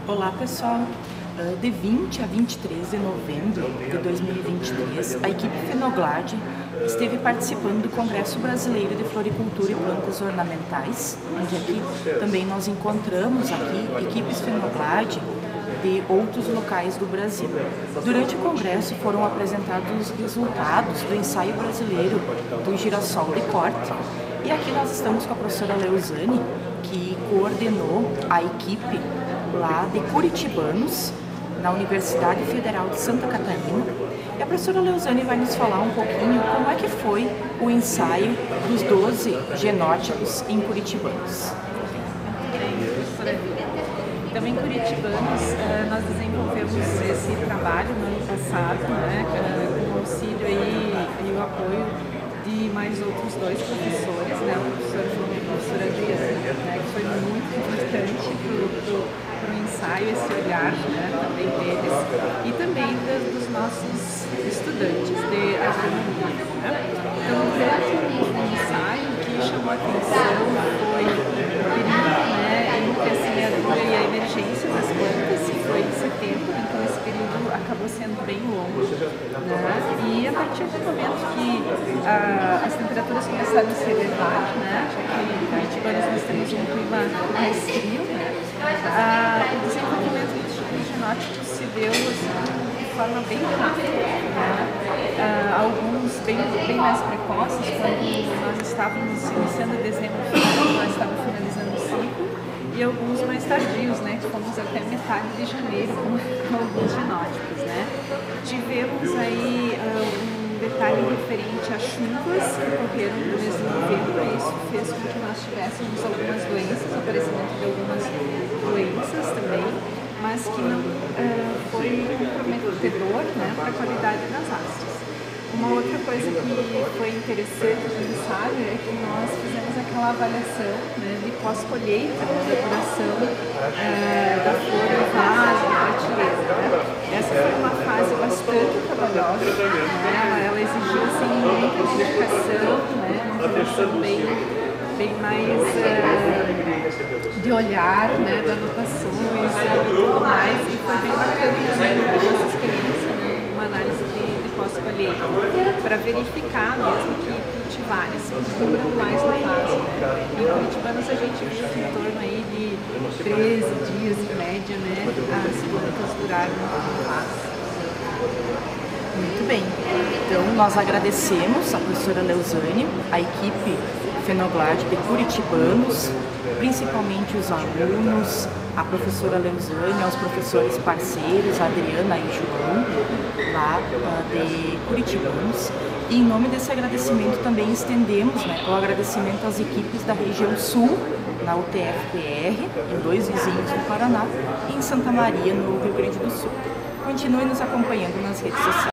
Olá pessoal, de 20 a 23 de novembro de 2023, a equipe Fenoglade esteve participando do Congresso Brasileiro de Floricultura e Plantas Ornamentais, onde aqui também nós encontramos equipes Fenoglade de outros locais do Brasil. Durante o congresso foram apresentados os resultados do ensaio brasileiro do girassol de corte, e aqui nós estamos com a professora Leuzane, que coordenou a equipe lá de Curitibanos, na Universidade Federal de Santa Catarina. E a professora Leuzane vai nos falar um pouquinho como é que foi o ensaio dos 12 genótipos em Curitibanos. Então, em Curitibanos, nós desenvolvemos esse trabalho no ano passado, com o auxílio e o apoio de mais outros dois professores, o professor João e a professora Adriana, que foi muito importante para o ensaio, esse olhar também deles, e também dos nossos estudantes de agronomia. Então, durante o ensaio, o que chamou a atenção foi o período entre a semeadura e a emergência das plantas, que foi em setembro, então esse período acabou sendo bem longo. E a partir do momento que as temperaturas começaram a se elevar, aqui em Curitibanos nós temos um clima mais frio, o desenvolvimento dos genótipos se deu de forma bem rápida. Alguns bem mais precoces, quando nós estávamos iniciando dezembro, nós estávamos finalizando o ciclo, e alguns mais tardios, que fomos até metade de janeiro com alguns genótipos. Tivemos aí um detalhe referente a chuvas que ocorreram no mês de novembro, e isso fez com que nós tivéssemos algumas doenças, aparecimento de algumas doenças também, mas que não foi comprometedor para a qualidade das hastes. Uma outra coisa que foi interessante no ensaio é que nós fizemos aquela avaliação de pós-colheita, da duração da flor no vaso, da prateleira. Essa foi uma fase bastante trabalhosa, ela exigiu muita dedicação, uma produção bem mais de olhar, de anotações e tudo mais, e foi bem bacana também a nossa experiência, uma análise de pós-colheita, para verificar mesmo que cultivares duram mais no vaso. Em Curitibanos a gente viu que em torno aí de 13 dias em média, as plantas duraram no vaso. Muito bem, então nós agradecemos a professora Leuzane, a equipe Fenoglade de Curitibanos, principalmente os alunos, a professora Leuzane, aos professores parceiros, Adriana e João, lá de Curitibanos. E em nome desse agradecimento também estendemos o agradecimento às equipes da região sul, na UTF-PR, em 2 vizinhos do Paraná, e em Santa Maria, no Rio Grande do Sul. Continue nos acompanhando nas redes sociais.